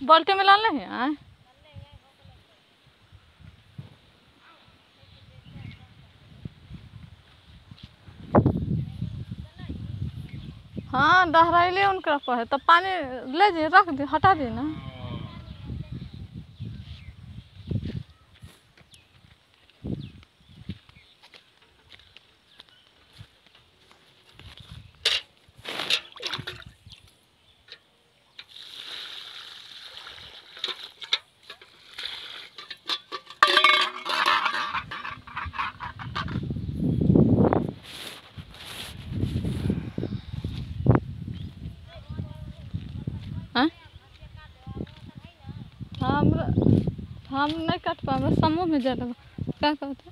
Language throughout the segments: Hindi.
बाल्टी में डालना है आए। हाँ डहराइले उनका है तो पानी ले जी रख दी हटा दी ना। हाँ हम नहीं काट पाए समूह में जा क्या कहते।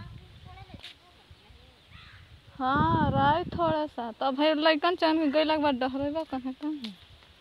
हाँ राय थोड़ा सा तो भाई लैकन चान के गैला के बाद डहरेगा कहाँ कहाँ।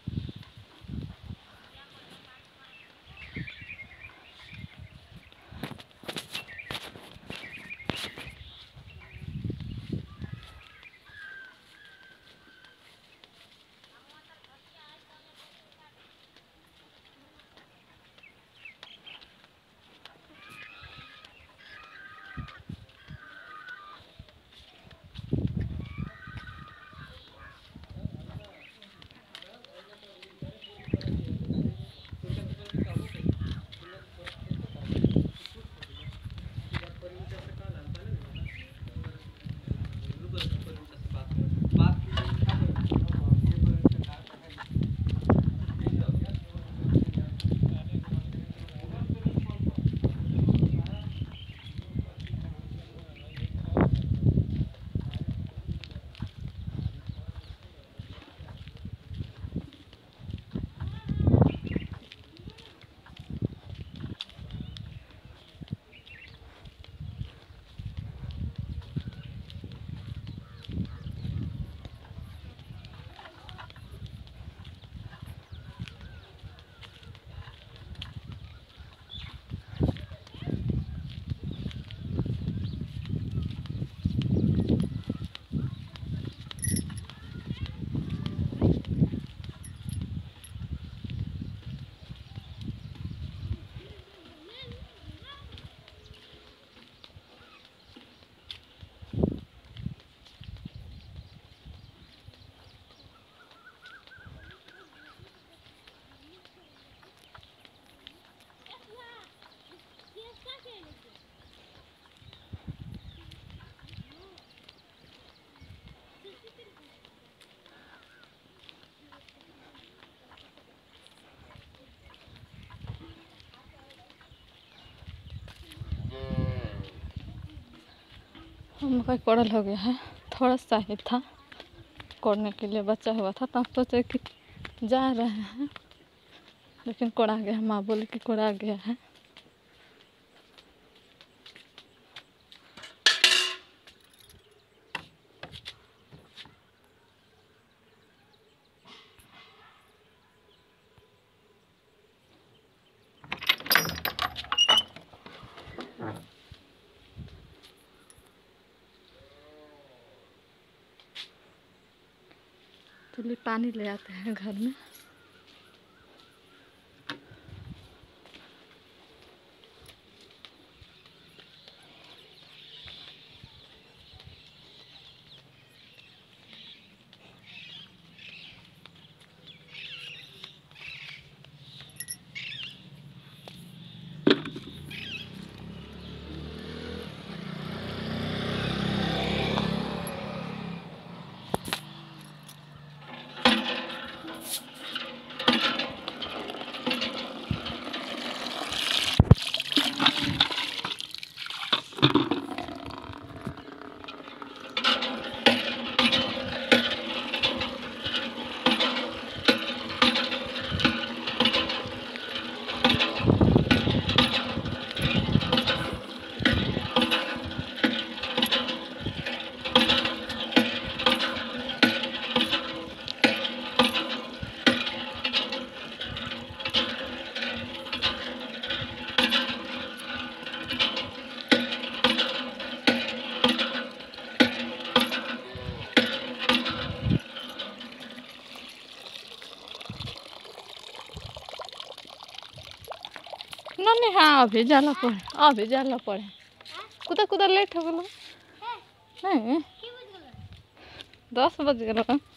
मकई कोड़ल हो गया है थोड़ा सा ही था कोड़ने के लिए बचा हुआ था तो हम सोचे कि जा रहे हैं लेकिन कोड़ा गया। माँ बोली कि कोड़ा गया है। चलिए पानी ले आते हैं घर में। नहीं हाँ अभी जाला पड़े कुदा कुदा लेट हो गलो नहीं 10 बज गलो